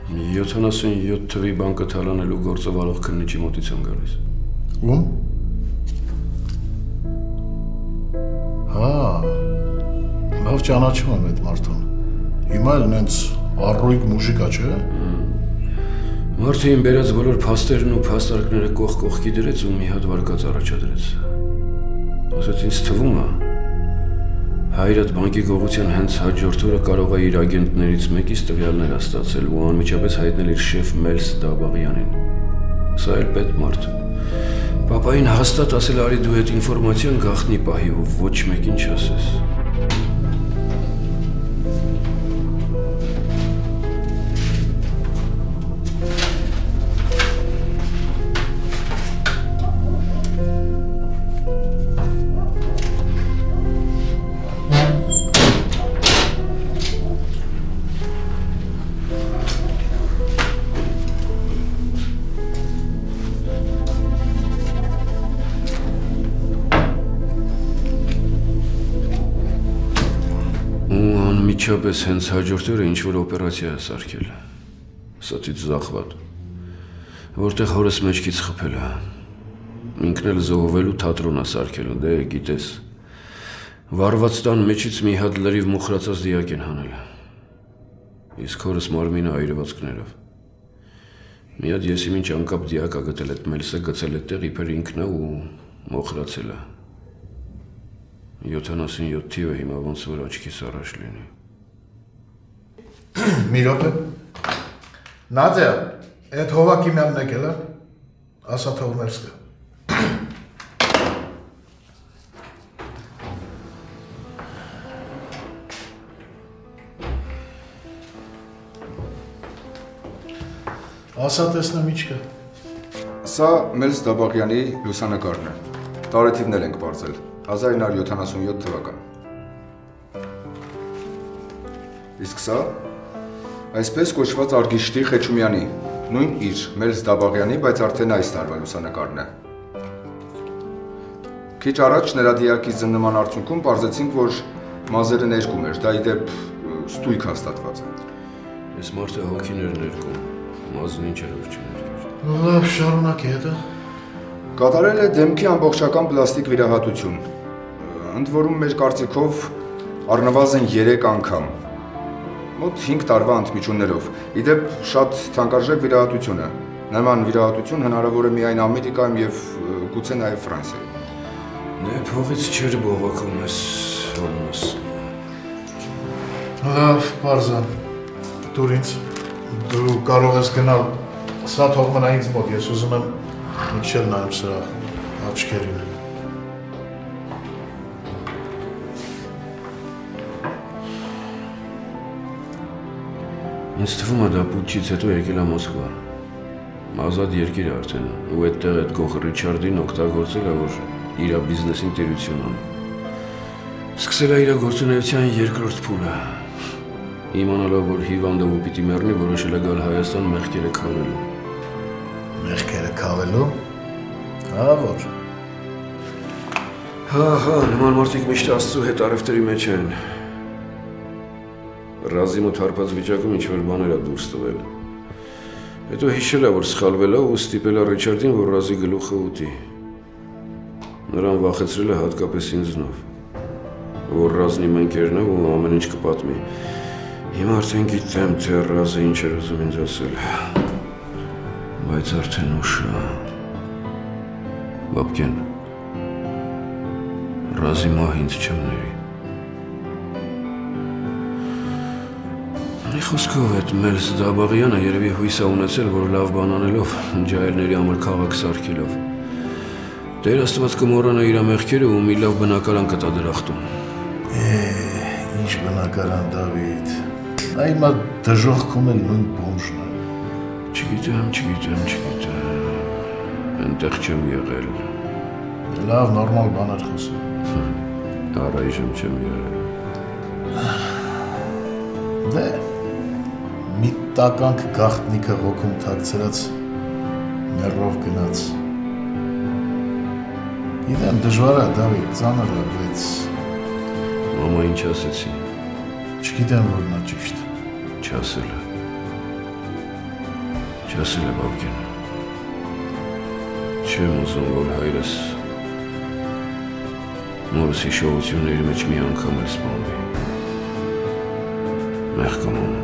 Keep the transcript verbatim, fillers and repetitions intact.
յոթանասունյոթ թվի բանկը թալանելու գործը վարող քննիչի մոտից եմ գալիս։ Ում? Հա, լավ ճանաչում եմ այդ մարդուն։ Հիմա էլ նենց առույգ մուժիկա, չէ՞։ Մարդը իմ բերած բոլոր փաստերն ու փաստարկները կողք կողքի դրեց ու մի հատ վարկած առաջադրեց։ Ասաց ինձ թվում է, հայրդ բանկի գողության հենց հաջորդ օրը կարող է իր ագենտներից մեկից տվյալներ ստացել ու անմիջապես հայտնել իր շեֆ Մելս Դաբաղյանին։ Սա էլ պետ մարդ։ Պապային հաստատ ասել արի դու այդ ինֆորմացիան գաղտնի պահի ու ոչ մեկին չասես։ Միչապես հենց հաջորդ օրը ինչ-որ օպերացիա է սարքել, սատից զախված, որտեղ հորս մեջքից խփել է, ինքն էլ զոհվելու թատրոն է սարքել, դե գիտես, վարված տան մեջից մի հատ լրիվ մուխրացած դիակ են հանել, իսկ հորս մարմինը այրվածքներով, մի հատ ես իմ ինչ անկապ դիակ է գտել էդ Մելսը գցել էդտեղ իբր ինքն է ու մոխրացել է, յոթանասունյոթ թիվը հիմա ոնց որ աչքիս առաջ լինի։ Մի րոպե։ Նադյա, այդ Հովակիմյանն եկել է, ասա թող ներս գա։ Ասա տեսնեմ ինչ կա։ Սա Մելս Դաբաղյանի լուսանկարն է։ Տարեթիվն էլ ենք բարձել, հազար ինը հարյուր յոթանասունյոթ թվական։ Իսկ սա այսպես կոչված Արգիշտի Խեչումյանի, նույն իր Մելս Դաբաղյանի, բայց արդեն այս տարվա լուսանկարն է։ Քիչ առաջ նրա դիակի զննման արդյունքում պարզեցինք, որ մազերը ներկում էր, դա ի դեպ ստույգ հաստատված է։ Այս մարդը հոգիներ ներկում, մազն ինչերով չներկեր։ Լավ, շարունակի հետը։ Կատարել է դեմքի ամբողջական պլաստիկ վիրահատություն, ընդ որում մեր կարծիքով առնվազն երեք անգամ։ Մոտ հինգ տարվա ընդմիջումներով, ի դեպ շատ թանկարժեք վիրահատություն է, նման վիրահատություն հնարավոր է միայն Ամերիկայում և գուցե նաև Ֆրանսիայում։ Դե փողից չեր բողոքում ես, Հոլմս։ Լավ, պարզա, դուր ինձ, դու կարող ես գնալ, սա թող մնա ինձ մոտ, ես ուզում եմ իջել նայեմ սրա աչքերին։ Ինձ թվում է դա պուտչից հետո եկել է Մոսկվա, ազատ երկիր է արդեն, ու այդտեղ այդ գող Ռիչարդին օգտագործել է, որ իրա բիզնեսին տերություն անի։ Սկսել է իրա գործունեության երկրորդ փուլը, իմանալով, որ հիվանդը պիտի մեռնի, որոշել է գալ Հայաստան մեղքերը քավելու։ Մեղքերը քավելու։ Հա, որ։ Հա, հա, նման մարդիկ միշտ Աստծու հետ առևտրի մեջ են։ Ռազի մոտ հարբած վիճակում ինչ-որ բաներ է դուրս տվել։ Հետո հիշել է, որ սխալվել է ու ստիպել է Ռիչարդին, որ Ռազի գլուխը ուտի։ Նրան վախեցրել է հատկապես ինձնով, որ Ռազն իմ ընկերն է ու ամեն ինչ կպատմի։ Հիմա արդեն գիտեմ, թե Ռազը ինչ էր ուզում ինձ ասել, բայց արդեն ուշ է։ Բաբկեն, Ռազի մահ ինձ չեմ ների։ Մի խոսքով այդ Մելս Դաբաղյանը երևի հույս է ունեցել, որ լավ բան անելով, ջահելների համար քաղաք սարքելով։ Տեր Աստված կմոռանա իր մեղքերը ու մի լավ բնակարան կտա դրախտում։ Ինչ բնակարան, Դավիթ։ Նա հիմա դժոխքում էլ նույն բոմժն է։ Չգիտեմ, չգիտեմ, չգիտեմ։ Այնտեղ չեմ եղել։ Լավ, նորմալ բաներ խոսում։ Առայժմ չեմ եղել։ Դե, մի տականք գաղտնիքը հոգում թաքցրած ներով գնաց։ Գիտեմ, դժվար է, Դավիթ, ծանր է, բայց… Մամա ինչ ասեցի։ Չգիտեմ, որ նա ճիշտ։ Չասել է։ Չասել է բաբկեն։ Չեմ ուզում, որ հայրս մորս հիշողությունների մեջ մի անգամ էլ սպանվի։ Մեղքամում